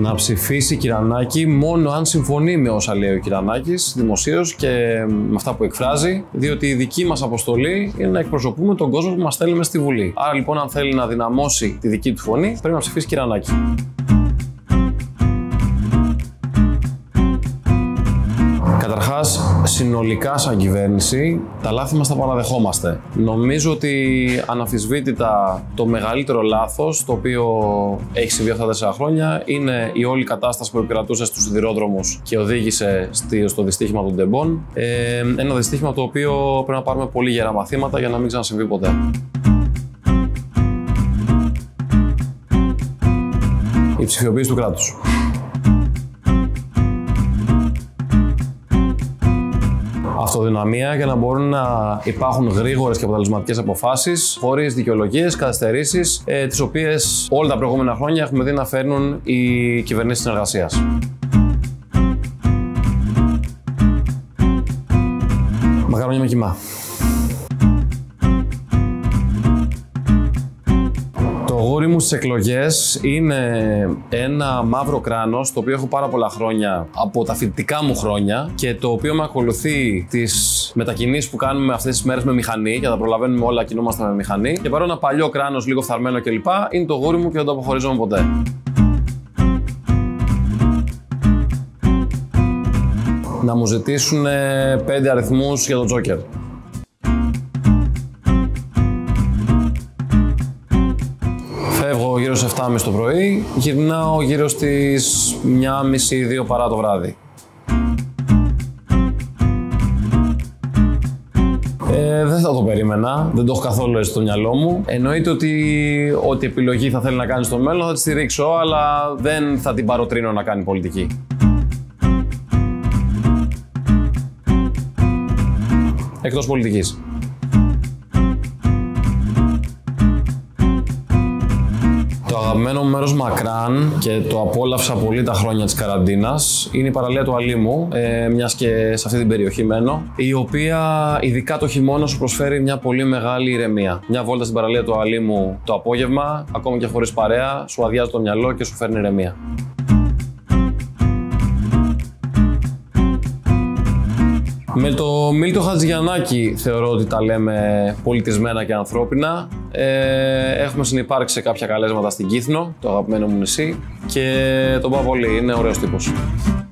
Να ψηφίσει Κυρανάκη μόνο αν συμφωνεί με όσα λέει ο Κυρανάκης δημοσίως και με αυτά που εκφράζει, διότι η δική μας αποστολή είναι να εκπροσωπούμε τον κόσμο που μας στέλνει μες στη Βουλή. Άρα λοιπόν, αν θέλει να δυναμώσει τη δική του φωνή, πρέπει να ψηφίσει Κυρανάκη. Καταρχάς, συνολικά σαν κυβέρνηση, τα λάθη μας τα παραδεχόμαστε. Νομίζω ότι αναμφισβήτητα το μεγαλύτερο λάθος, το οποίο έχει συμβεί αυτά τα 4 χρόνια, είναι η όλη κατάσταση που επικρατούσε στους σιδηρόδρομους και οδήγησε στο δυστύχημα των τεμπών. Ένα δυστύχημα το οποίο πρέπει να πάρουμε πολύ γερά μαθήματα για να μην ξανασυμβεί ποτέ. Η ψηφιοποίηση του κράτους. Αυτοδυναμία για να μπορούν να υπάρχουν γρήγορες και αποτελεσματικές αποφάσεις, χωρίς δικαιολογίες, καθυστερήσεις, τις οποίες όλα τα προηγούμενα χρόνια έχουμε δει να φέρνουν οι κυβερνήσεις συνεργασίας. Μακαρόνια με κιμά. Το γούρι μου στις εκλογές είναι ένα μαύρο κράνος, το οποίο έχω πάρα πολλά χρόνια από τα φοιτητικά μου χρόνια και το οποίο με ακολουθεί τις μετακινήσεις που κάνουμε αυτές τις μέρες με μηχανή, για να προλαβαίνουμε όλα, κινούμαστε με μηχανή. Και παρόλο ένα παλιό κράνος, λίγο φθαρμένο κλπ., είναι το γούρι μου και δεν το αποχωρίζομαι ποτέ. Να μου ζητήσουν 5 αριθμούς για τον Τζόκερ. Φεύγω γύρω στις 7.30 το πρωί, γυρνάω γύρω στις 1.30-2 παρά το βράδυ. Δεν θα το περίμενα, δεν το έχω καθόλου έτσι στο μυαλό μου. Εννοείται ότι ό,τι επιλογή θα θέλει να κάνει στο μέλλον θα τη στηρίξω, αλλά δεν θα την παροτρύνω να κάνει πολιτική. Εκτός πολιτικής. Το αγαπημένο μου μέρος μακράν και το απόλαυσα πολύ τα χρόνια της καραντίνας είναι η παραλία του Αλήμου, μιας και σε αυτή την περιοχή μένω, η οποία ειδικά το χειμώνα σου προσφέρει μια πολύ μεγάλη ηρεμία. Μια βόλτα στην παραλία του Αλήμου το απόγευμα, ακόμα και χωρίς παρέα, σου αδειάζει το μυαλό και σου φέρνει ηρεμία. Με το Μίλτο Χατζηγιαννάκη θεωρώ ότι τα λέμε πολιτισμένα και ανθρώπινα. Έχουμε συνυπάρξει σε κάποια καλέσματα στην Κύθνο, το αγαπημένο μου νησί, και τον πάω πολύ, είναι ωραίος τύπος.